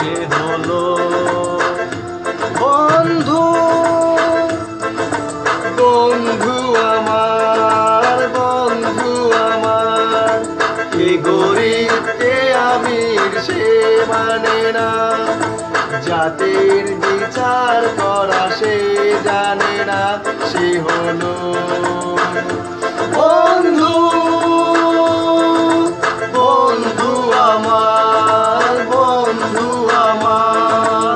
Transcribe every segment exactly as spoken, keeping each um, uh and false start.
সে হলো বন্ধু। বন্ধু আমার, বন্ধু আমার, এ গরিবকে আমির সে মানে না, জাতির বিচার করা সে জানে না, সে হলো বন্ধু। বন্ধু আমার, বন্ধু আমার।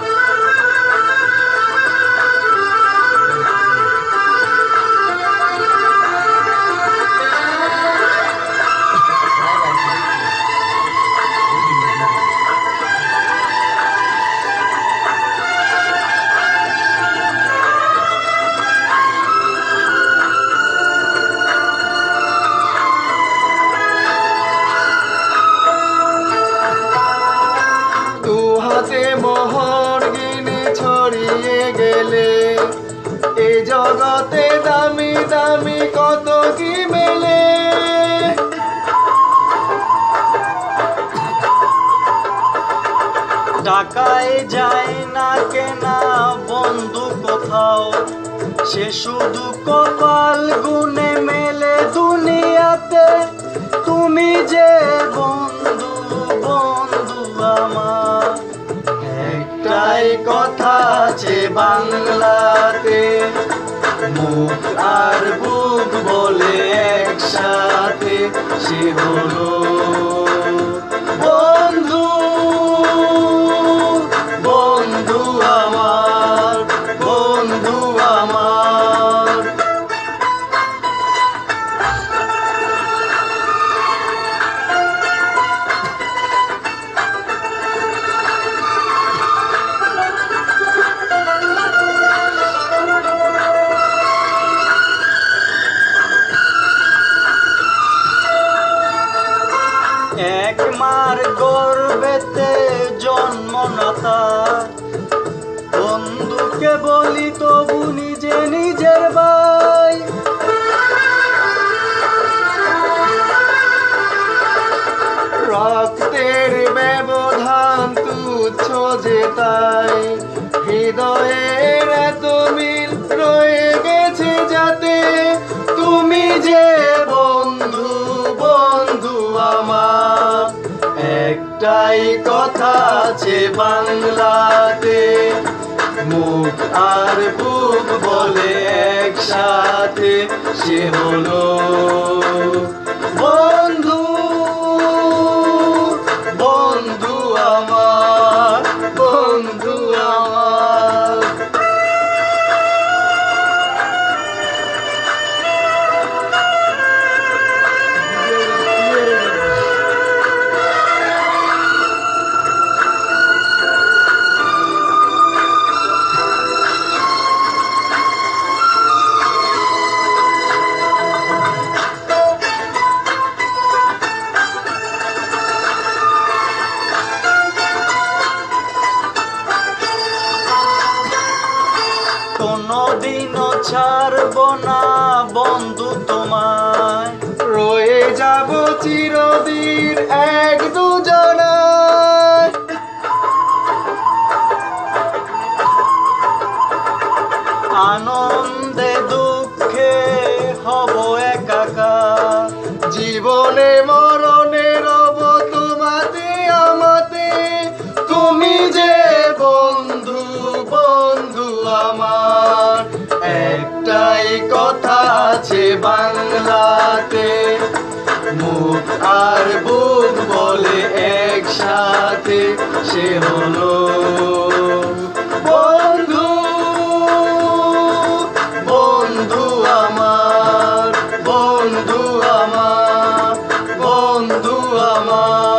হাতে মোহর গিনি ছড়িয়ে গেলে এ জগতে দামি দামি কত কি মেলে। টাকায় যায় না কেনা বন্ধু কোথাও, সে শুধু কপাল গুনে মেলে দুনিয়াতে। তুমি যে বন্ধু, বন্ধু আমার, একটাই কথা আছে বাংলাতে, মুখ আর বুক বলে একসাথে, সে হলো বন্ধু। বন্ধু আমার, বন্ধু আমার। এক মার গর্বেতে জন্ম না তার, বন্ধুকে বলি তবু নিজে নিজের ভাই। রক্তের ব্যবধান তুচ্ছ যে তাই, হৃদয়ের এত মিল রয়ে গেছে যাতে। তুমি যে বন্ধু, বন্ধু আমার, একটাই কথা আছে বাংলাতে, মুখ আর বুক বলে একসাথে, সে হলো বন্ধু। বন্ধু আমার, বন্ধু আমার। কোনদিনও ছাড়ব না বন্ধু তোমায়, রয়ে যাব চিরদিন এক দুজনায়। আনন্দে দুঃখে হব একাকার, জীবনে মরণে রব তোমাতে আমাতে। তুমি যে বন্ধু, বন্ধু আমার, একটাই কথা আছে বাংলাতে, মুখ আর বুক বলে একসাথে, সে হলো বন্ধু। বন্ধু আমার, বন্ধু আমার, বন্ধু আমার।